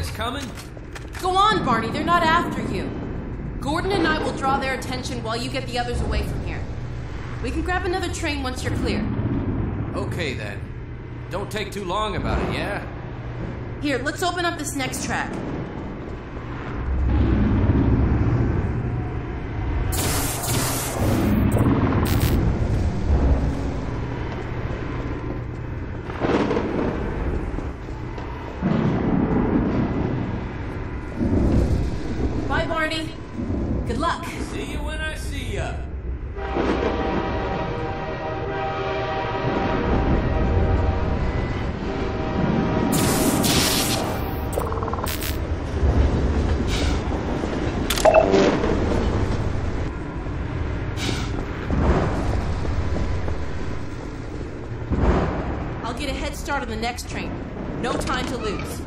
boys coming? Go on, Barney, they're not after you. Gordon and I will draw their attention while you get the others away from here. We can grab another train once you're clear. Okay then. Don't take too long about it, yeah? Here, let's open up this next track. Bye, Barney. Good luck. See you when I see ya. I'll get a head start on the next train. No time to lose.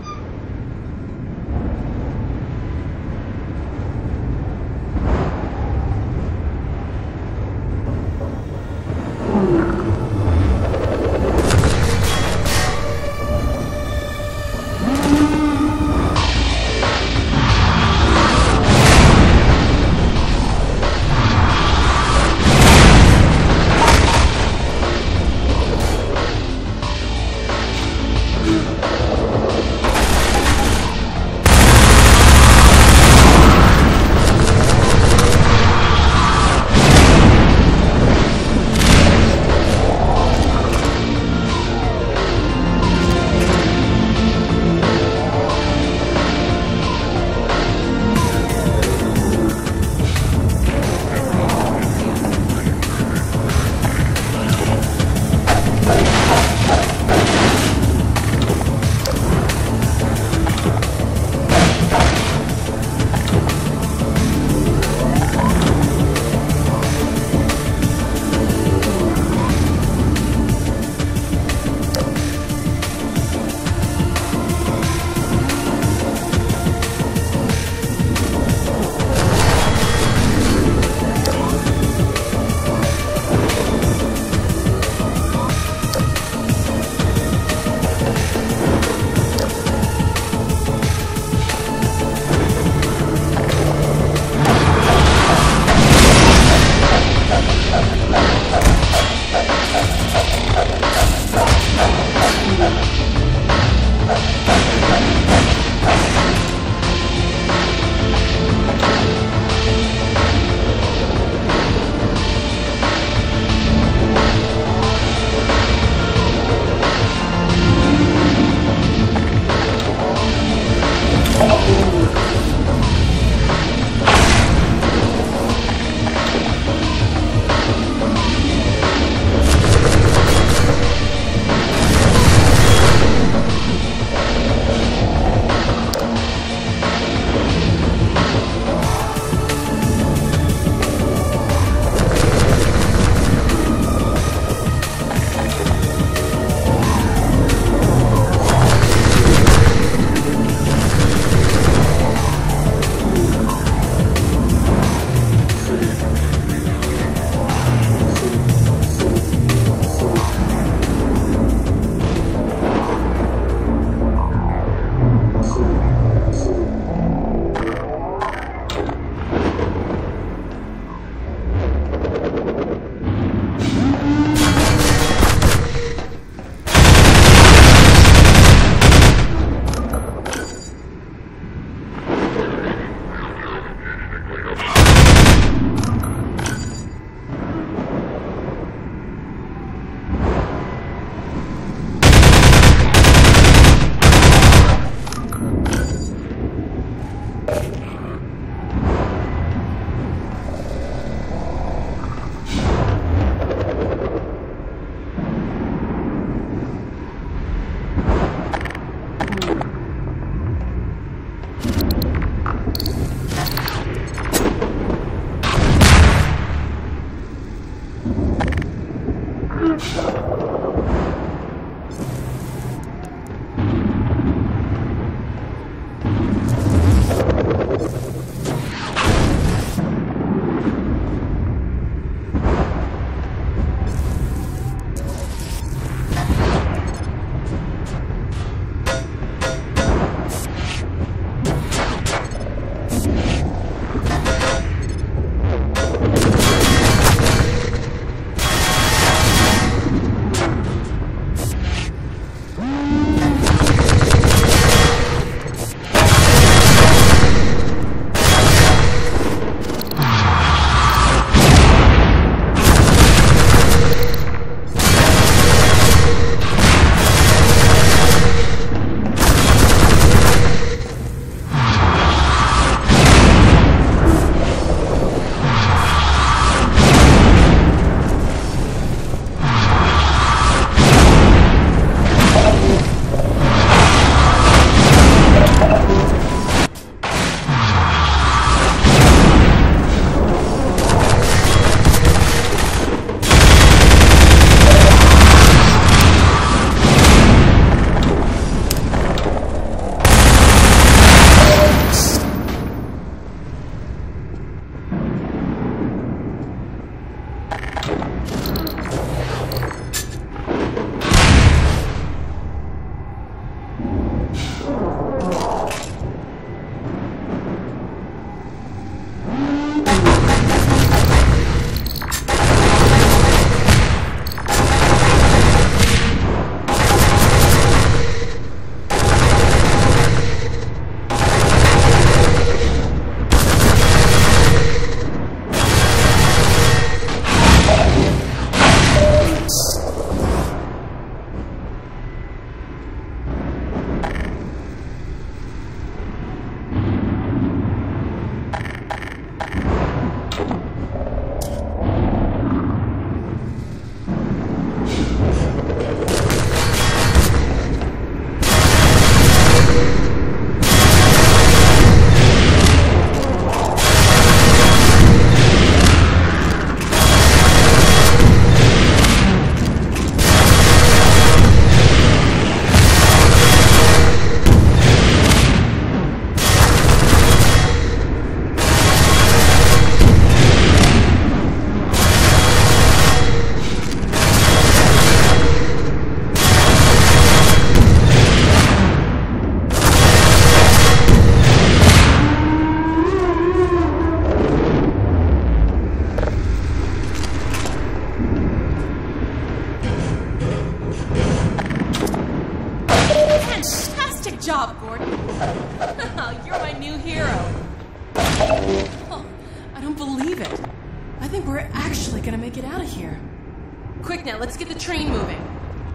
Fantastic job, Gordon. You're my new hero. Oh, I don't believe it. I think we're actually gonna make it out of here. Quick now, let's get the train moving.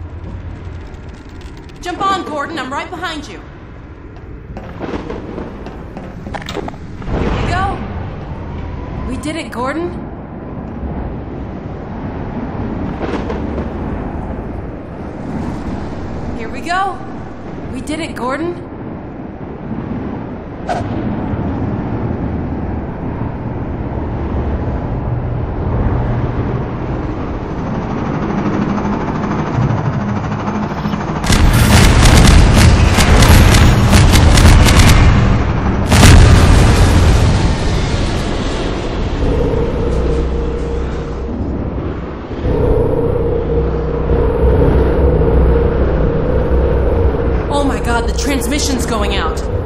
Jump on, Gordon. I'm right behind you. Here we go. We did it, Gordon. Here we go. We did it, Gordon. Oh my God, the transmission's going out.